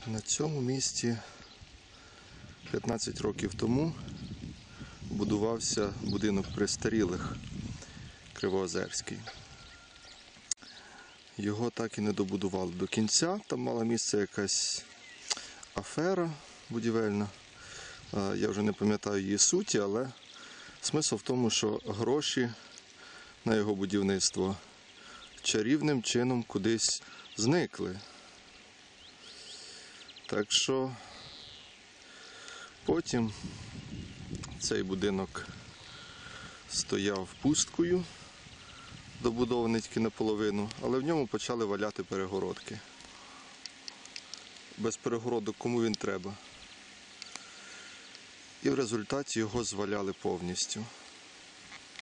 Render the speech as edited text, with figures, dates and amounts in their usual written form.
На цьому місці 15 років тому будувався будинок престарілих Кривоозерський. Його так і не добудували до кінця, там мала місце якась афера будівельна. Я вже не пам'ятаю її суті, але смисл в тому, що гроші на його будівництво чарівним чином кудись зникли. Так що потім цей будинок стояв пусткою, добудований тільки наполовину, але в ньому почали валяти перегородки. Без перегородок кому він треба? І в результаті його зваляли повністю.